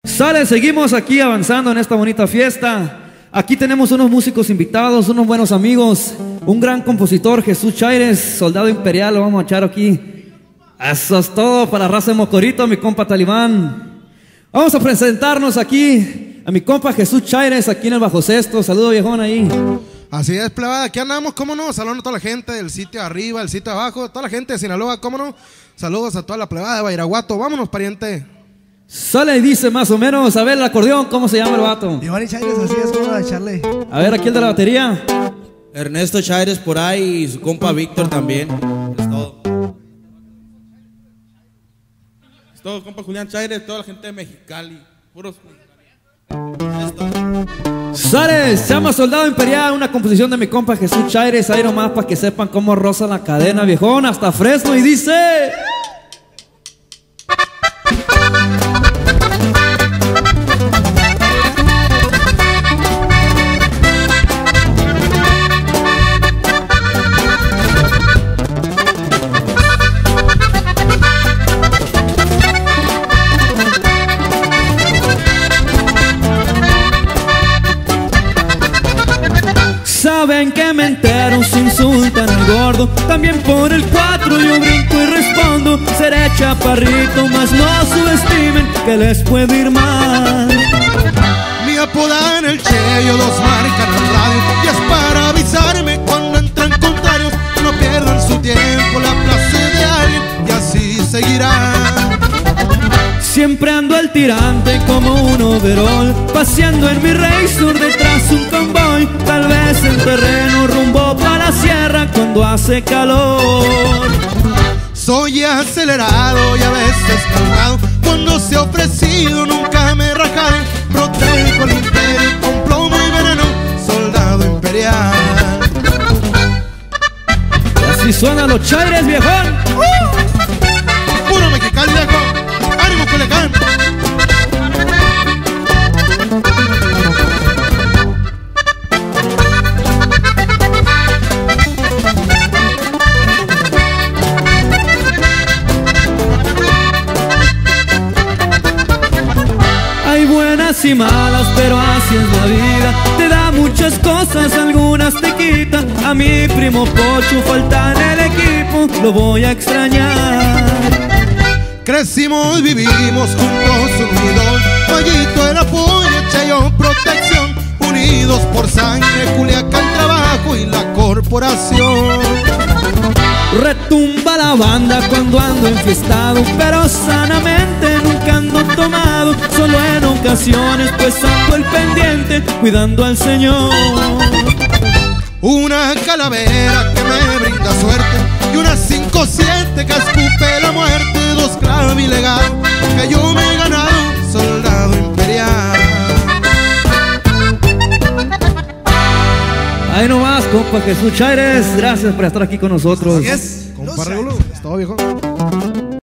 Sale, seguimos aquí avanzando en esta bonita fiesta. Aquí tenemos unos músicos invitados, unos buenos amigos, un gran compositor, Jesús Chaires, soldado imperial, lo vamos a echar aquí. Eso es todo para la raza de Mocorito, mi compa Talibán. Vamos a presentarnos aquí a mi compa Jesús Chaires, aquí en el Bajo Sexto. Saludo, viejón, ahí. Así es, plebada, aquí andamos, cómo no, saludos a toda la gente del sitio de arriba, el sitio de abajo, toda la gente de Sinaloa, cómo no, saludos a toda la plebada de Bairaguato, vámonos, pariente. Sale y dice más o menos, a ver el acordeón, ¿cómo se llama el vato? Giovanni Chaires, así es, como a echarle. A ver, aquí el de la batería. Ernesto Chaires por ahí y su compa Víctor también. Es todo. Es todo, compa Julián Chaires, toda la gente de Mexicali, puros. Es todo. Sale, se llama Soldado Imperial, una composición de mi compa Jesús Chaires, ahí nomás para que sepan cómo roza la cadena, viejón, hasta Fresno, y dice... Saben que me entero, se insultan al gordo. También por el 4 yo brinco y respondo. Seré chaparrito, mas no subestimen que les puede ir mal. Me apodan el Che, yo los marcan al radio, y es para avisarme cuando entran contrarios. No pierdan su tiempo, la plaza de alguien, y así seguirá. Siempre ando al tirante como un overol, paseando en mi Razor detrás un convoy. Tal vez en terreno rumbo para la sierra cuando hace calor. Soy acelerado y a veces calmado, cuando se ha ofrecido nunca me he rajado. Protejo el imperio con plomo y veneno, soldado imperial. Y así suenan los Chaires, viejón. Puro mexicano, viejo. ¡Ánimo, Culiacán! Hay buenas y malas, pero así es la vida. Te da muchas cosas, algunas te quitan. A mi primo Pocho falta en el equipo, lo voy a extrañar. Crecimos, vivimos juntos, unidos, Mallito el apoyo, Chayo protección, unidos por sangre, Culiacán trabajo y la corporación. Retumba la banda cuando ando enfiestado, pero sanamente nunca ando tomado. Solo en ocasiones pues ando el pendiente, cuidando al Señor. Una calavera que me brinda suerte y una 5-7 que escupe la muerte. Dos clave y legado que yo me he ganado, soldado imperial. Ahí nomás, compa Jesús Chaires, gracias por estar aquí con nosotros. Así es, compa Regulo, es todo, viejo.